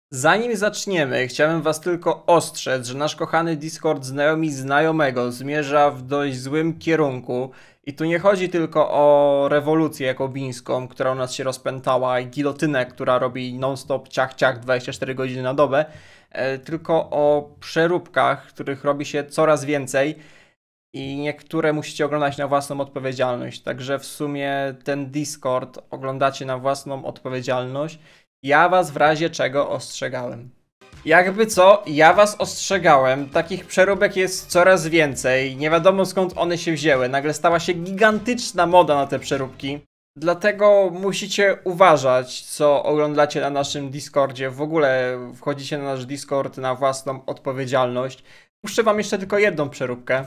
Zanim zaczniemy, chciałem was tylko ostrzec, że nasz kochany Discord znajomi znajomego zmierza w dość złym kierunku i tu nie chodzi tylko o rewolucję jakobińską, która u nas się rozpętała i gilotynę, która robi non-stop ciach ciach 24 godziny na dobę, tylko o przeróbkach, których robi się coraz więcej i niektóre musicie oglądać na własną odpowiedzialność, także w sumie ten Discord oglądacie na własną odpowiedzialność. Ja was w razie czego ostrzegałem. Jakby co, ja was ostrzegałem, takich przeróbek jest coraz więcej, nie wiadomo skąd one się wzięły, nagle stała się gigantyczna moda na te przeróbki. Dlatego musicie uważać, co oglądacie na naszym Discordzie, w ogóle wchodzicie na nasz Discord na własną odpowiedzialność. Puszczę wam jeszcze tylko jedną przeróbkę.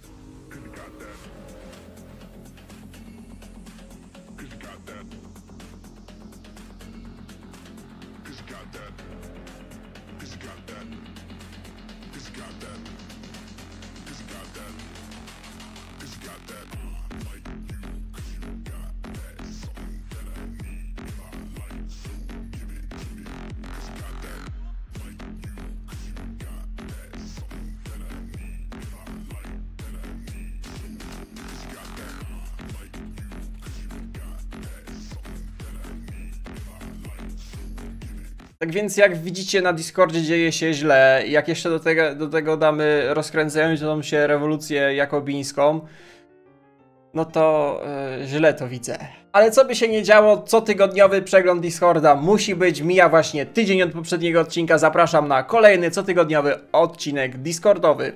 Tak więc jak widzicie, na Discordzie dzieje się źle. Jak jeszcze do tego damy rozkręcającą się rewolucję jakobińską, no to źle to widzę. Ale co by się nie działo, cotygodniowy przegląd Discorda musi być. Mija właśnie tydzień od poprzedniego odcinka. Zapraszam na kolejny cotygodniowy odcinek Discordowy.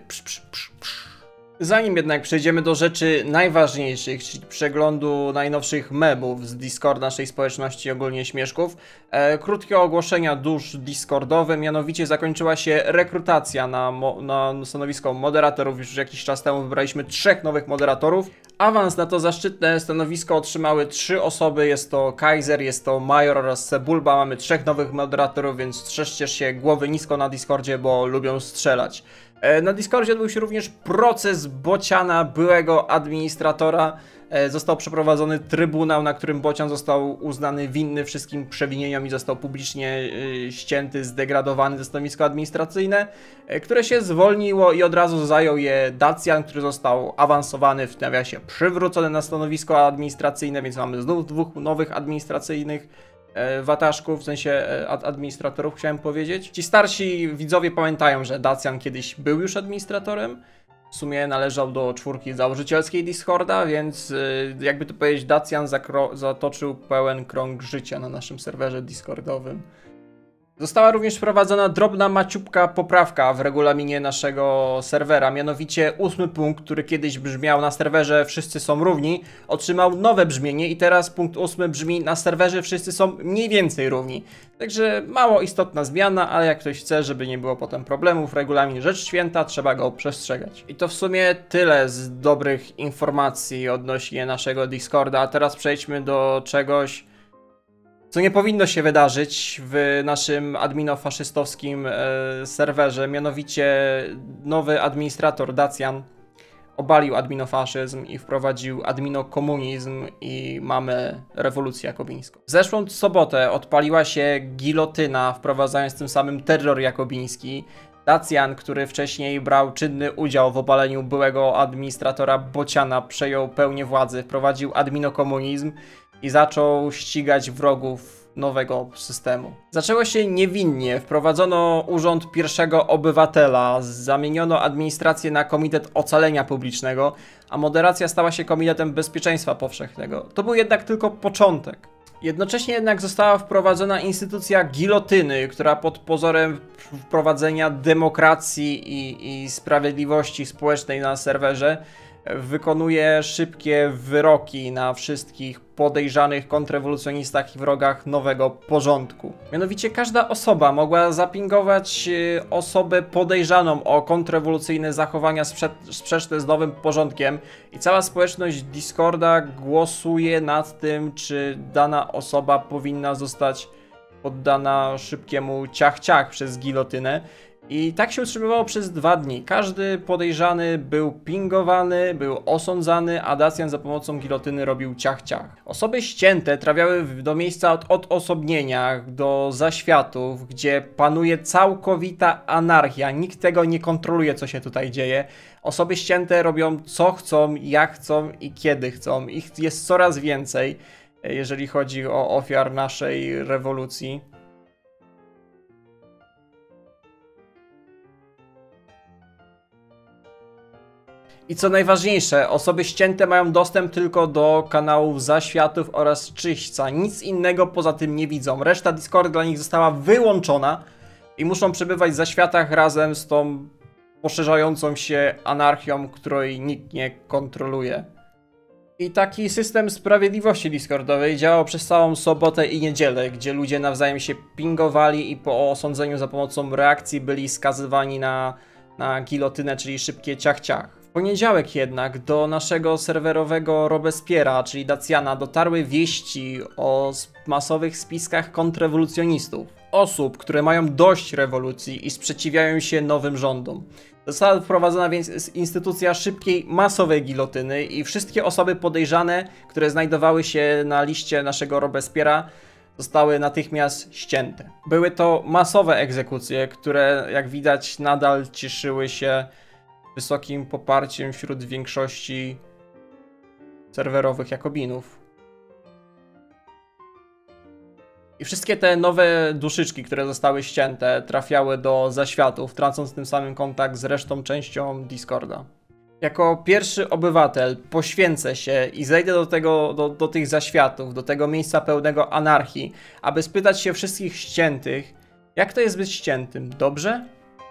Zanim jednak przejdziemy do rzeczy najważniejszych, czyli przeglądu najnowszych memów z Discorda, naszej społeczności, ogólnie śmieszków, krótkie ogłoszenia dusz Discordowe, mianowicie zakończyła się rekrutacja na stanowisko moderatorów. Już jakiś czas temu wybraliśmy 3 nowych moderatorów. Awans na to zaszczytne stanowisko otrzymały 3 osoby, jest to Kaiser, jest to Major oraz Sebulba. Mamy 3 nowych moderatorów, więc strzeżcie się głowy nisko na Discordzie, bo lubią strzelać. Na Discordzie odbył się również proces Bociana, byłego administratora. Został przeprowadzony trybunał, na którym Bocian został uznany winny wszystkim przewinieniom i został publicznie ścięty, zdegradowany ze stanowisko administracyjne, które się zwolniło i od razu zajął je Dacian, który został awansowany, w nawiasie przywrócony na stanowisko administracyjne, więc mamy znów 2 nowych administracyjnych wataszków, w sensie administratorów, chciałem powiedzieć. Ci starsi widzowie pamiętają, że Dacian kiedyś był już administratorem. W sumie należał do 4 założycielskiej Discorda, więc jakby to powiedzieć, Dacian zatoczył pełen krąg życia na naszym serwerze Discordowym. Została również wprowadzona drobna maciupka poprawka w regulaminie naszego serwera, mianowicie 8 punkt, który kiedyś brzmiał na serwerze wszyscy są równi, otrzymał nowe brzmienie i teraz punkt 8 brzmi na serwerze wszyscy są mniej więcej równi. Także mało istotna zmiana, ale jak ktoś chce, żeby nie było potem problemów, regulamin rzecz święta, trzeba go przestrzegać. I to w sumie tyle z dobrych informacji odnośnie naszego Discorda, a teraz przejdźmy do czegoś, co nie powinno się wydarzyć w naszym adminofaszystowskim serwerze, mianowicie nowy administrator Dacian obalił adminofaszyzm i wprowadził adminokomunizm i mamy rewolucję jakobińską. W zeszłą sobotę odpaliła się gilotyna, wprowadzając tym samym terror jakobiński. Dacian, który wcześniej brał czynny udział w obaleniu byłego administratora Bociana, przejął pełnię władzy, wprowadził adminokomunizm i zaczął ścigać wrogów nowego systemu. Zaczęło się niewinnie, wprowadzono urząd pierwszego obywatela, zamieniono administrację na Komitet Ocalenia Publicznego, a moderacja stała się Komitetem Bezpieczeństwa Powszechnego. To był jednak tylko początek. Jednocześnie jednak została wprowadzona instytucja gilotyny, która pod pozorem wprowadzenia demokracji i sprawiedliwości społecznej na serwerze wykonuje szybkie wyroki na wszystkich podejrzanych kontrrewolucjonistach i wrogach nowego porządku. Mianowicie każda osoba mogła zapingować osobę podejrzaną o kontrrewolucyjne zachowania sprzeczne z nowym porządkiem i cała społeczność Discorda głosuje nad tym, czy dana osoba powinna zostać poddana szybkiemu ciach-ciach przez gilotynę. I tak się utrzymywało przez 2 dni. Każdy podejrzany był pingowany, był osądzany, a Dacian za pomocą gilotyny robił ciach-ciach. Osoby ścięte trafiały do miejsca odosobnienia, do zaświatów, gdzie panuje całkowita anarchia. Nikt tego nie kontroluje, co się tutaj dzieje. Osoby ścięte robią co chcą, jak chcą i kiedy chcą. Ich jest coraz więcej, jeżeli chodzi o ofiar naszej rewolucji. I co najważniejsze, osoby ścięte mają dostęp tylko do kanałów zaświatów oraz czyśćca. Nic innego poza tym nie widzą. Reszta Discordu dla nich została wyłączona i muszą przebywać w zaświatach razem z tą poszerzającą się anarchią, której nikt nie kontroluje. I taki system sprawiedliwości Discordowej działał przez całą sobotę i niedzielę, gdzie ludzie nawzajem się pingowali i po osądzeniu za pomocą reakcji byli skazywani na gilotynę, czyli szybkie ciach-ciach. W poniedziałek jednak do naszego serwerowego Robespiera, czyli Daciana, dotarły wieści o masowych spiskach kontrrewolucjonistów. Osób, które mają dość rewolucji i sprzeciwiają się nowym rządom. Została wprowadzona więc instytucja szybkiej, masowej gilotyny i wszystkie osoby podejrzane, które znajdowały się na liście naszego Robespiera, zostały natychmiast ścięte. Były to masowe egzekucje, które jak widać nadal cieszyły się wysokim poparciem wśród większości serwerowych Jakobinów. I wszystkie te nowe duszyczki, które zostały ścięte, trafiały do zaświatów, tracąc tym samym kontakt z resztą częścią Discorda. Jako pierwszy obywatel poświęcę się i zejdę do tych zaświatów, do tego miejsca pełnego anarchii, aby spytać się wszystkich ściętych, jak to jest być ściętym? Dobrze?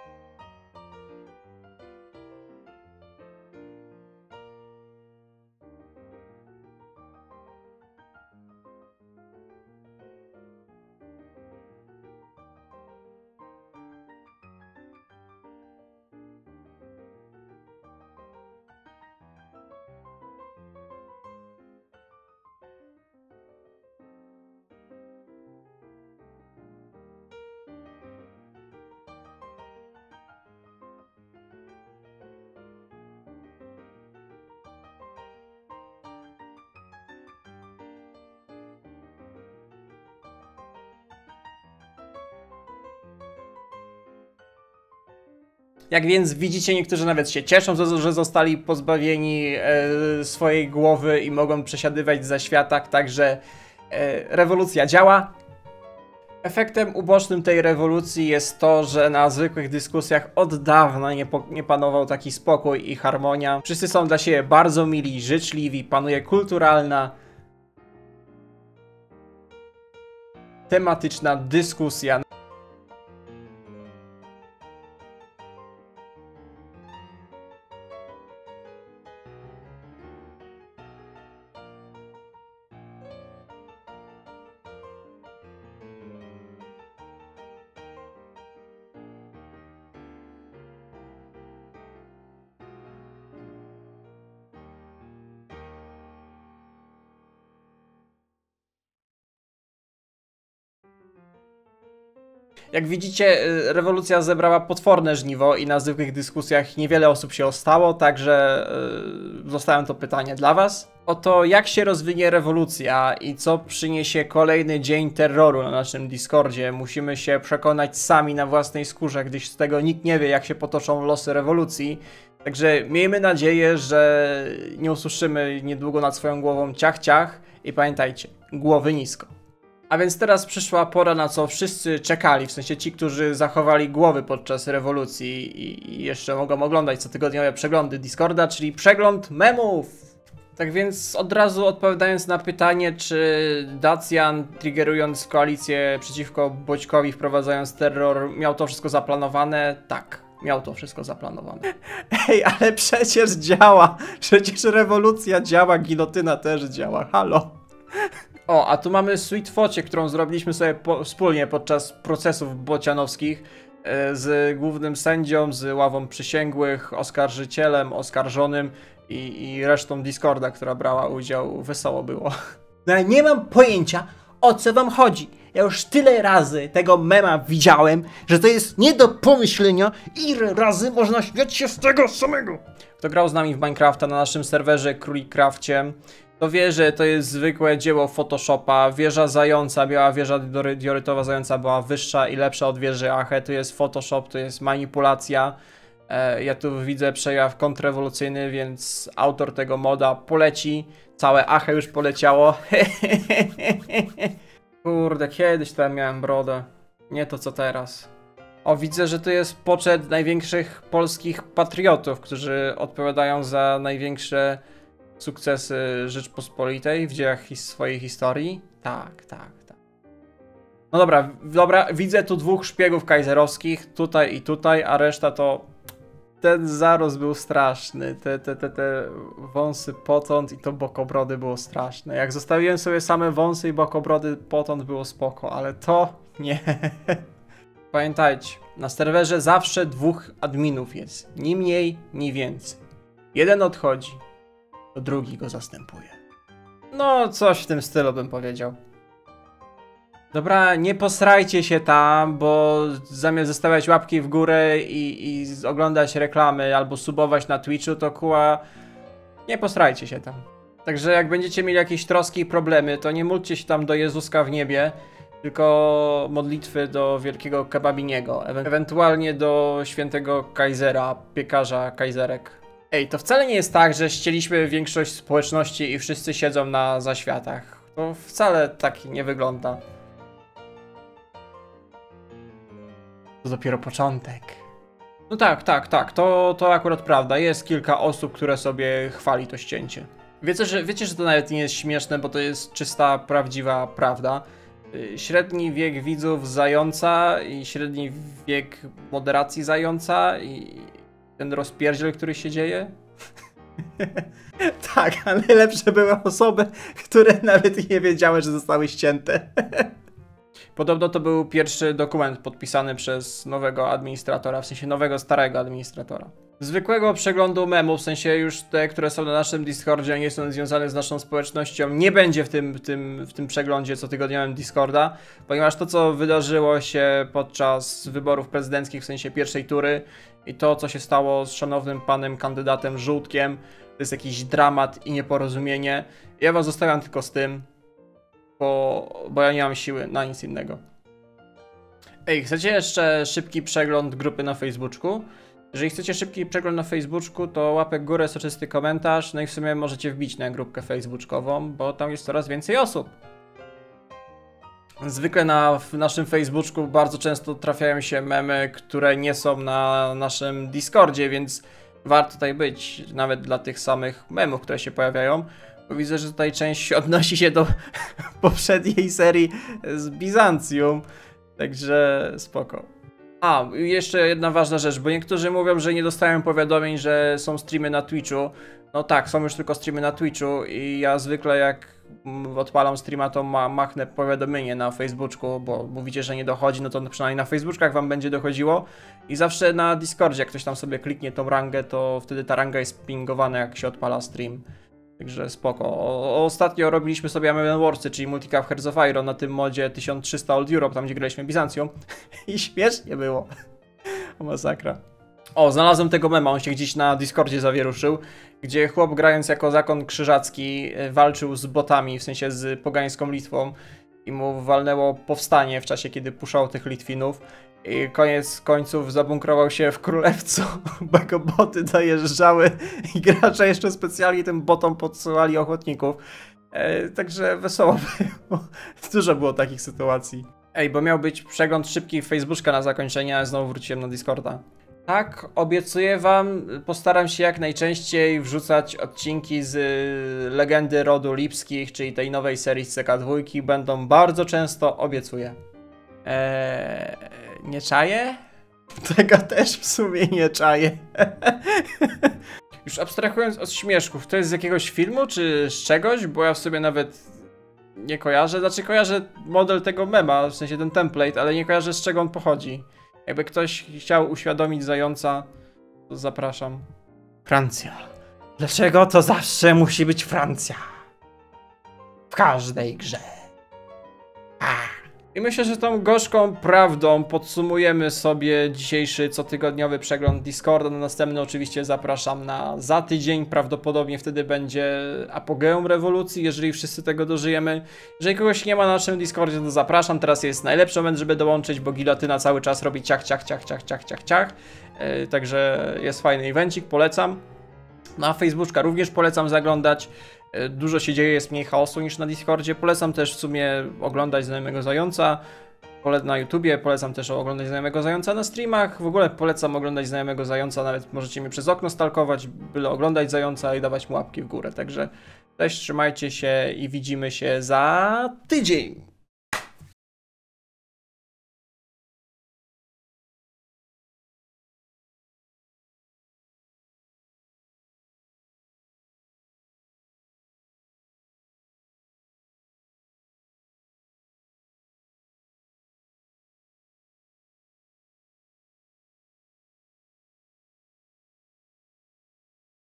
Jak więc widzicie, niektórzy nawet się cieszą, że zostali pozbawieni swojej głowy i mogą przesiadywać w zaświatach, także rewolucja działa. Efektem ubocznym tej rewolucji jest to, że na zwykłych dyskusjach od dawna nie panował taki spokój i harmonia. Wszyscy są dla siebie bardzo mili, życzliwi, panuje kulturalna, tematyczna dyskusja. Jak widzicie, rewolucja zebrała potworne żniwo i na zwykłych dyskusjach niewiele osób się ostało, także zostawiam to pytanie dla was. Oto jak się rozwinie rewolucja i co przyniesie kolejny dzień terroru na naszym Discordzie, musimy się przekonać sami na własnej skórze, gdyż z tego nikt nie wie, jak się potoczą losy rewolucji. Także miejmy nadzieję, że nie usłyszymy niedługo nad swoją głową ciach-ciach i pamiętajcie, głowy nisko. A więc teraz przyszła pora, na co wszyscy czekali, w sensie ci, którzy zachowali głowy podczas rewolucji i jeszcze mogą oglądać cotygodniowe przeglądy Discorda, czyli przegląd memów. Tak więc od razu odpowiadając na pytanie, czy Dacian, triggerując koalicję przeciwko Boćkowi, wprowadzając terror, miał to wszystko zaplanowane? Tak, miał to wszystko zaplanowane. Ej, ale przecież działa! Przecież rewolucja działa, gilotyna też działa, halo! O, a tu mamy sweet focie, którą zrobiliśmy sobie wspólnie podczas procesów bocianowskich z głównym sędzią, z ławą przysięgłych, oskarżycielem, oskarżonym i resztą Discorda, która brała udział. Wesoło było. No, nie mam pojęcia, o co wam chodzi. Ja już tyle razy tego mema widziałem, że to jest nie do pomyślenia, ile razy można śmiać się z tego samego. Kto grał z nami w Minecrafta na naszym serwerze Królikcrafcie, to wie, że to jest zwykłe dzieło Photoshopa. Wieża zająca, biała wieża diorytowa zająca była wyższa i lepsza od wieży Ache. To jest Photoshop, to jest manipulacja. Ja tu widzę przejaw kontrrewolucyjny, więc autor tego moda poleci. Całe Ache już poleciało. Kurde, kiedyś tam miałem brodę. Nie to co teraz. O, widzę, że to jest poczet największych polskich patriotów, którzy odpowiadają za największe sukcesy Rzeczpospolitej w dziejach swojej historii. Tak. No dobra, widzę tu dwóch szpiegów kajzerowskich, tutaj i tutaj, a reszta to... Ten zarost był straszny, te wąsy potąd i to bokobrody było straszne. Jak zostawiłem sobie same wąsy i bokobrody, potąd było spoko, ale to nie. Pamiętajcie, na serwerze zawsze dwóch adminów jest, ni mniej, ni więcej. Jeden odchodzi, to drugi go zastępuje. No, coś w tym stylu bym powiedział. Dobra, nie posrajcie się tam, bo zamiast zostawiać łapki w górę i oglądać reklamy albo subować na Twitchu, to kuła, nie posrajcie się tam. Także jak będziecie mieli jakieś troski i problemy, to nie módlcie się tam do Jezuska w niebie, tylko modlitwy do wielkiego kebabiniego, ewentualnie do świętego Kajzera, piekarza Kajzerek. Ej, to wcale nie jest tak, że ścieliśmy większość społeczności i wszyscy siedzą na zaświatach. To wcale tak nie wygląda. To dopiero początek. No tak, to akurat prawda. Jest kilka osób, które sobie chwali to ścięcie. Wiecie, że to nawet nie jest śmieszne, bo to jest czysta, prawdziwa prawda. Średni wiek widzów Zająca i średni wiek moderacji Zająca i ten rozpierdziel, który się dzieje. Tak, a najlepsze były osoby, które nawet nie wiedziały, że zostały ścięte. Podobno to był pierwszy dokument podpisany przez nowego administratora, w sensie nowego, starego administratora. Zwykłego przeglądu memów, w sensie już te, które są na naszym Discordzie, nie są związane z naszą społecznością, nie będzie w tym przeglądzie cotygodniowym Discorda, ponieważ to, co wydarzyło się podczas wyborów prezydenckich, w sensie pierwszej tury i to, co się stało z szanownym panem kandydatem Żółtkiem, to jest jakiś dramat i nieporozumienie. Ja was zostawiam tylko z tym, bo ja nie mam siły na nic innego. Ej, chcecie jeszcze szybki przegląd grupy na Facebooku? Jeżeli chcecie szybki przegląd na Facebooku, to łapek w górę, soczysty komentarz, no i w sumie możecie wbić na grupkę facebookową, bo tam jest coraz więcej osób. Zwykle w naszym Facebooku bardzo często trafiają się memy, które nie są na naszym Discordzie, więc warto tutaj być, nawet dla tych samych memów, które się pojawiają. Bo widzę, że tutaj część odnosi się do poprzedniej serii z Bizancjum, także spoko. A, jeszcze jedna ważna rzecz, bo niektórzy mówią, że nie dostają powiadomień, że są streamy na Twitchu. No tak, są już tylko streamy na Twitchu i ja zwykle jak odpalam streama, to machnę powiadomienie na Facebooku, bo mówicie, że nie dochodzi, no to przynajmniej na Facebookach wam będzie dochodziło. I zawsze na Discordzie, jak ktoś tam sobie kliknie tą rangę, to wtedy ta ranga jest pingowana, jak się odpala stream. Także spoko. Ostatnio robiliśmy sobie American Warsy, czyli Multicap Hearts of Iron na tym modzie 1300 Old Europe, tam gdzie graliśmy Bizancjum. I śmiesznie było. O, masakra. O, znalazłem tego mema, on się gdzieś na Discordzie zawieruszył, gdzie chłop grając jako zakon krzyżacki walczył z botami, w sensie z pogańską Litwą i mu walnęło powstanie w czasie, kiedy puszczał tych Litwinów. I koniec końców zabunkrował się w Królewcu, bo go boty dojeżdżały i gracze jeszcze specjalnie tym botom podsyłali ochotników. Także wesoło było. Dużo było takich sytuacji. Ej, bo miał być przegląd szybki Facebooka na zakończenie, a znowu wróciłem na Discorda. Tak, obiecuję wam, postaram się jak najczęściej wrzucać odcinki z Legendy Rodu Lipskich, czyli tej nowej serii z CK2. Będą bardzo często, obiecuję. Nie czaję? Tego też w sumie nie czaję. Już abstrahując od śmieszków, to jest z jakiegoś filmu czy z czegoś? Bo ja w sobie nawet nie kojarzę. Znaczy kojarzę model tego mema, w sensie ten template, ale nie kojarzę z czego on pochodzi. Jakby ktoś chciał uświadomić Zająca, to zapraszam. Francja. Dlaczego to zawsze musi być Francja? W każdej grze. I myślę, że tą gorzką prawdą podsumujemy sobie dzisiejszy cotygodniowy przegląd Discorda. Na następny oczywiście zapraszam za tydzień. Prawdopodobnie wtedy będzie apogeum rewolucji, jeżeli wszyscy tego dożyjemy. Jeżeli kogoś nie ma na naszym Discordzie, to zapraszam. Teraz jest najlepszy moment, żeby dołączyć, bo gilotyna cały czas robi ciach, ciach, ciach, ciach, ciach, ciach, ciach. Także jest fajny evencik, polecam. Na Facebooka również polecam zaglądać. Dużo się dzieje, jest mniej chaosu niż na Discordzie. Polecam też w sumie oglądać Znajomego Zająca na YouTubie. Polecam też oglądać Znajomego Zająca na streamach. W ogóle polecam oglądać Znajomego Zająca. Nawet możecie mnie przez okno stalkować, byle oglądać Zająca i dawać mu łapki w górę. Także cześć, trzymajcie się i widzimy się za tydzień.